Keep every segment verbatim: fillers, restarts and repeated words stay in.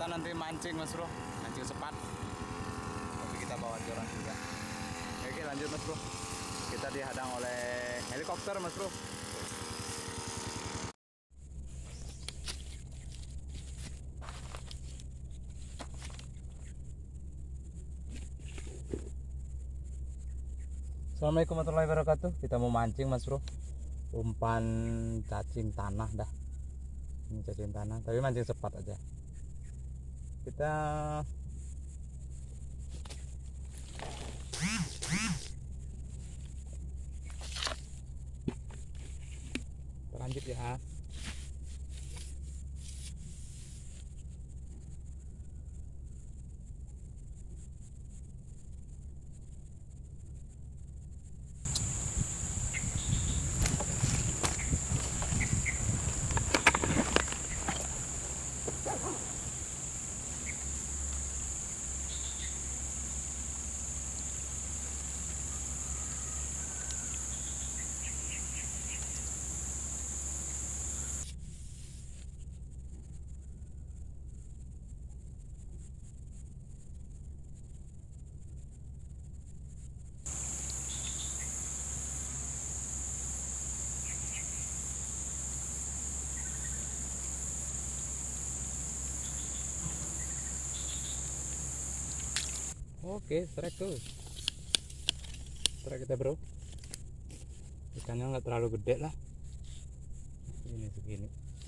kita nanti mancing Mas Bro, mancing sepat. Tapi kita bawa joran juga. Oke lanjut Mas Bro. Kita dihadang oleh helikopter Mas Bro. Assalamualaikum warahmatullahi wabarakatuh. Kita mau mancing Mas Bro. Umpan cacing tanah dah. Ini cacing tanah, tapi mancing sepat aja. Kita lanjut ya. Oke, strike tuh. Strike kita bro. Ikannya nggak terlalu gede lah. Ini segini.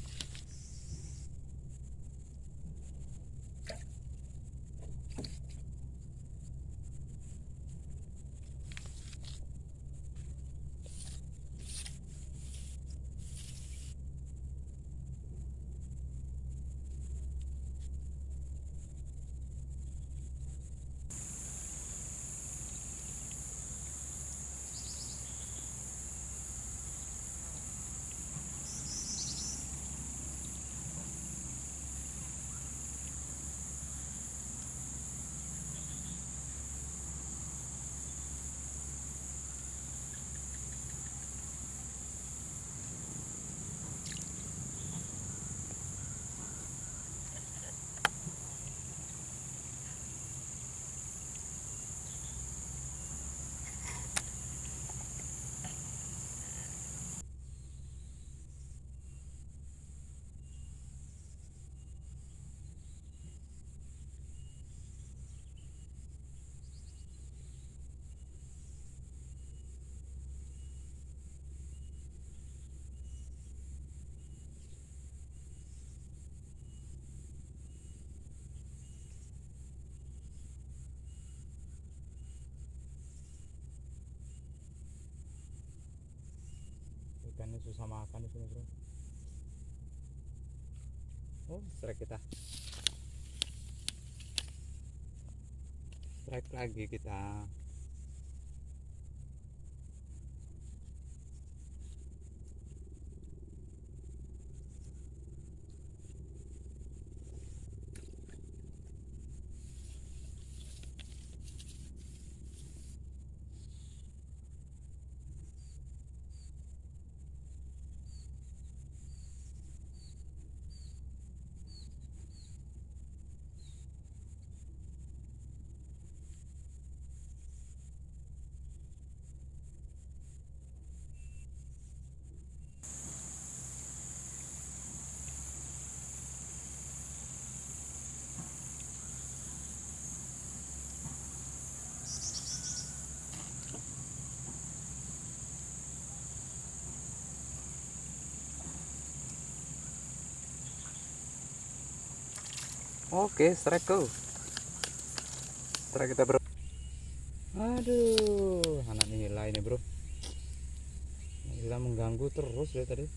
Ikannya susah makan di sini bro. Oh, strike kita. Strike lagi kita. Oke, strike go. Strike kita bro. Aduh, anak nila ini bro. Nila mengganggu terus dari tadi.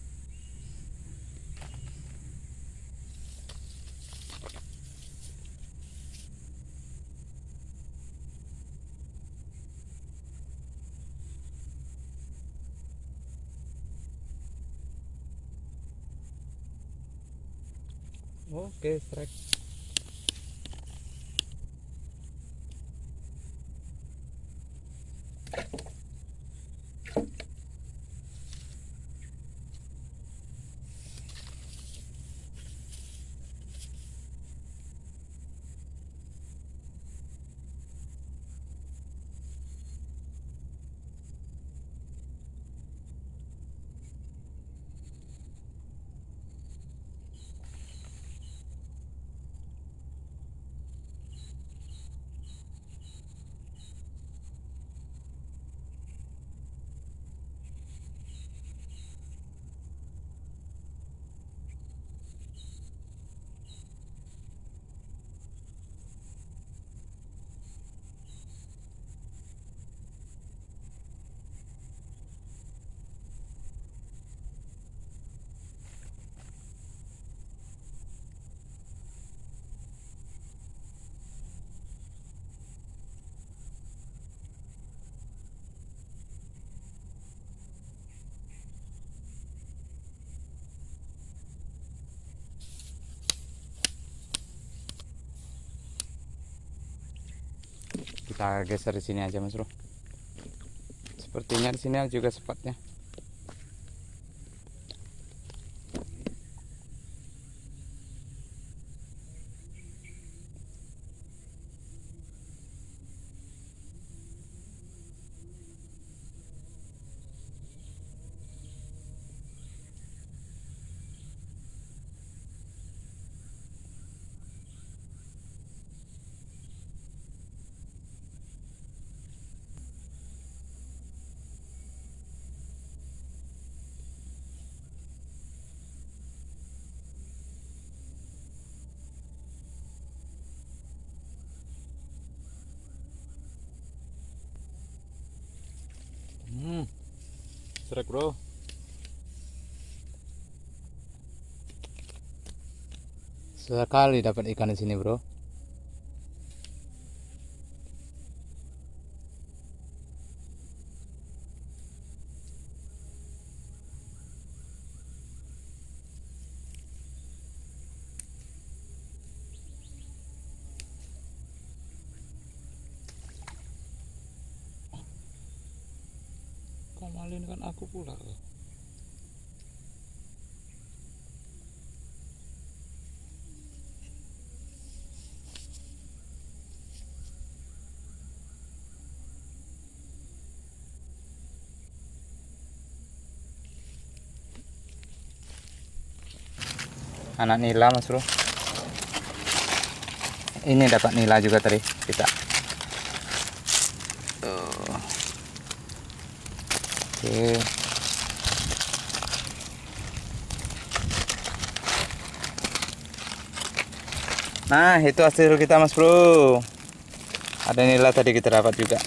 Oke, strike. Kita geser di sini aja, Mas Bro. Sepertinya di sini juga spotnya. Hmm, serak bro. Sekali dapat ikan di sini bro. Kamalin kan aku pula. Anak nila mas bro. Ini dapat nila juga tadi kita. Tuh. Oke. Nah itu hasil kita mas bro. Ada nila tadi kita dapat juga.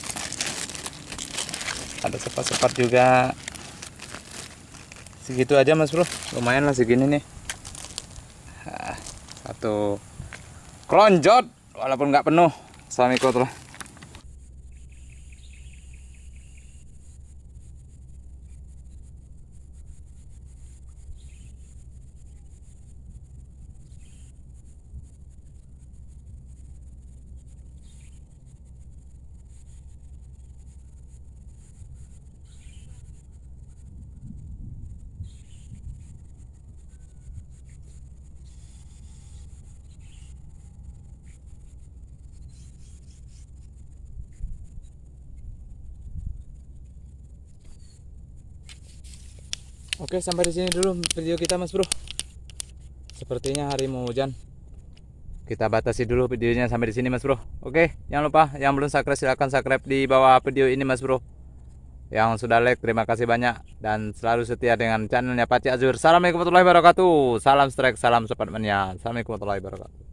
Ada sepat-sepat juga. Segitu aja mas bro. Lumayan lah segini nih. Satu kelonjot walaupun nggak penuh. Assalamualaikum warahmatullahi. Oke, sampai di sini dulu video kita mas bro. Sepertinya hari mau hujan. Kita batasi dulu videonya sampai di sini mas bro. Oke, jangan lupa yang belum subscribe silahkan subscribe di bawah video ini mas bro. Yang sudah like terima kasih banyak dan selalu setia dengan channelnya Paci Azur. Assalamualaikum warahmatullahi wabarakatuh. Salam strike, salam sepat mania. Assalamualaikum warahmatullahi wabarakatuh.